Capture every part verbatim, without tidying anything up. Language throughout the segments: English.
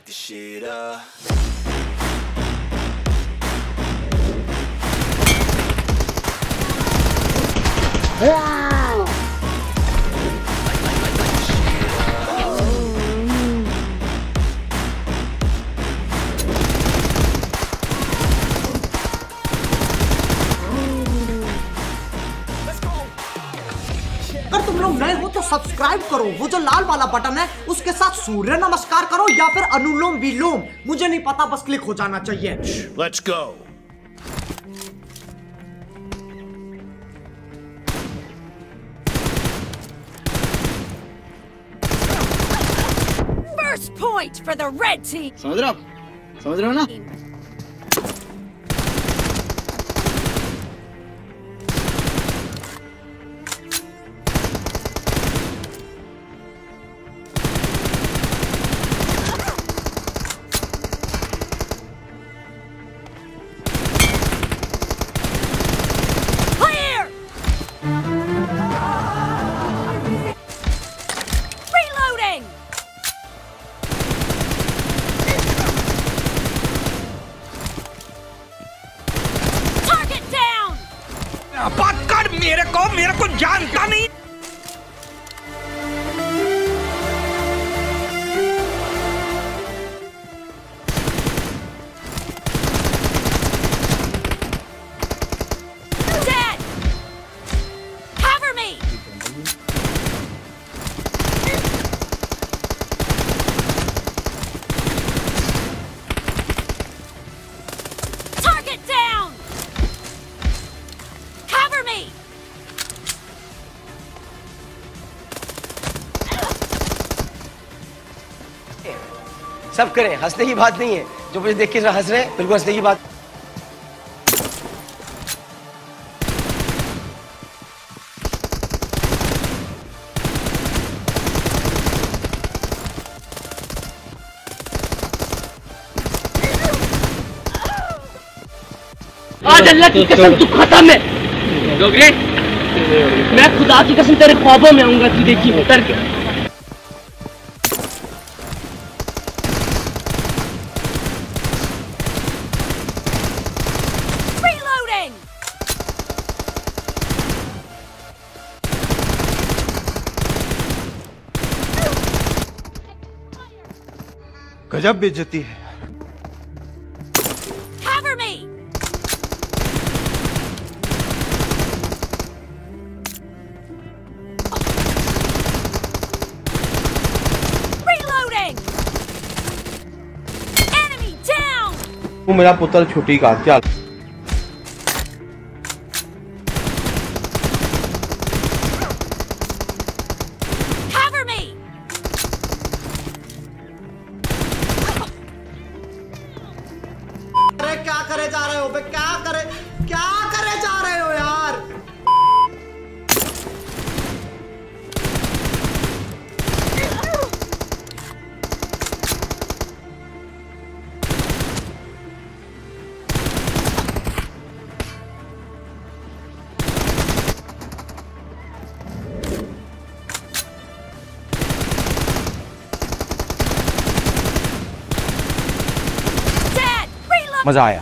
this shit up. अगर तुम लोग नए हो तो सब्सक्राइब करो, वो जो लाल वाला बटन है उसके साथ सूर्य नमस्कार करो या फिर अनुलोम विलोम, मुझे नहीं पता, बस क्लिक हो जाना चाहिए। Let's go. First point for the red team. समझ रहे हो? समझ रहे हो ना? बात कर मेरे को मेरे को जानता नहीं। Dead. Cover me. Target down. Cover me. सब करें, हंसने की बात नहीं है। जो मुझे देख के हंस रहे हैं, बिल्कुल हंसने की बात। आज अल्लाह की कसम तू खत्म है डोगरे। मैं खुदा की कसम तेरे ख्वाबों में आऊंगा, तू देखी उतर के। Reloading. गजब बेइज्जती है। Cover me. Reloading. Enemy down. तू मेरा पुत्र छुट्टी का चल। Cover me. अरे क्या करे जा रहे हो बे, क्या करे क्या करे जा रहे हो यार। Dead. Reload. मजा आया।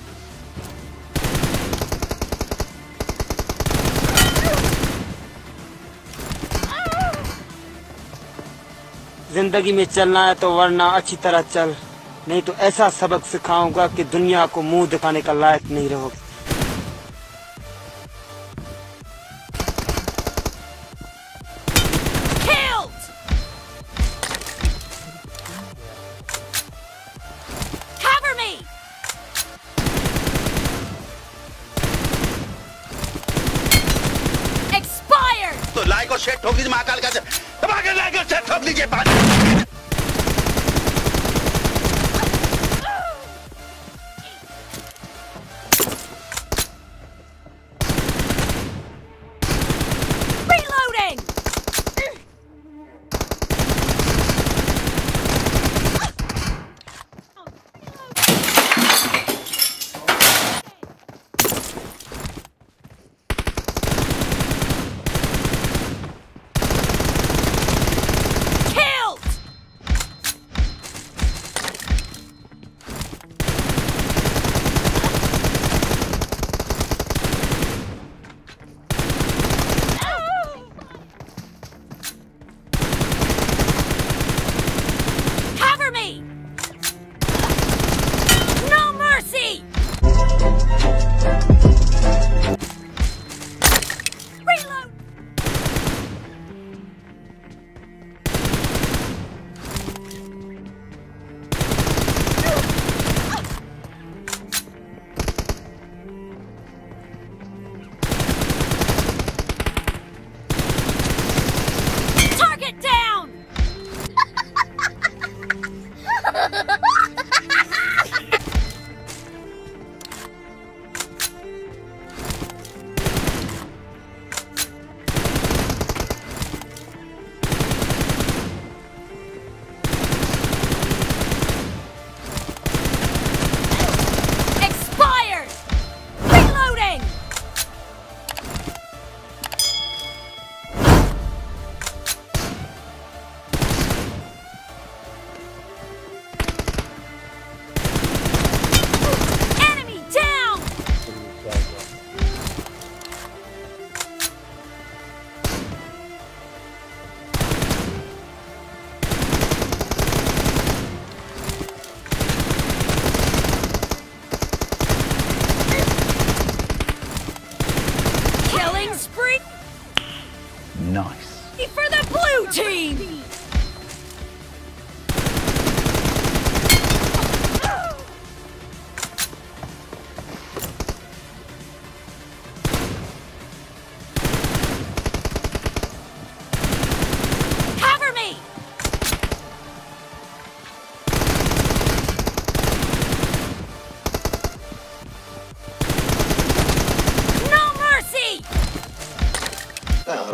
जिंदगी में चलना है तो वरना अच्छी तरह चल, नहीं तो ऐसा सबक सिखाऊंगा कि दुनिया को मुंह दिखाने का लायक नहीं रहोगे। Killed. Cover me. Expired. तो लाइक और शेयर ठोक लीजिए, महाकाल का दबा के लाइक और शेयर ठोक लीजिए। Reloading. Killed.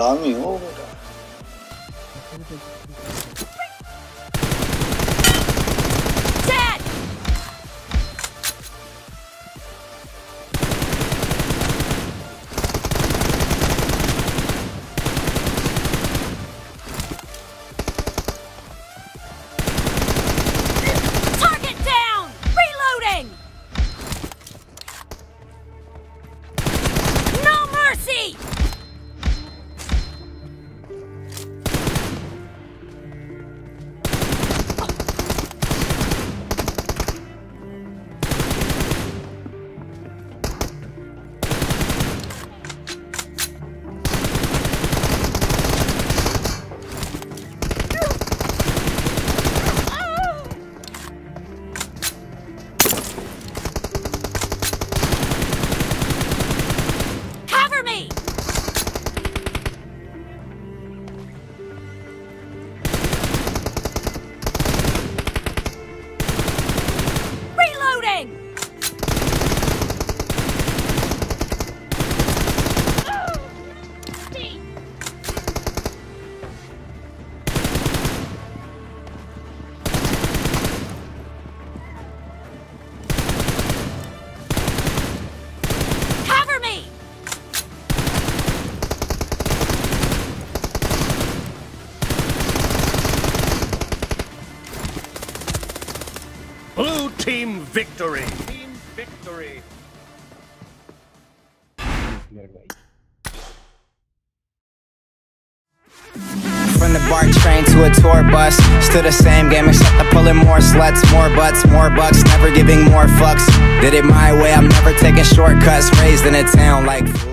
हरामी हो बेटा। Blue team victory. Team victory. From the BART train to a tour bus, still the same game except I'm pulling more sluts, more butts, more bucks, never giving more fucks. Did it my way, I'm never taking shortcuts, raised in a town like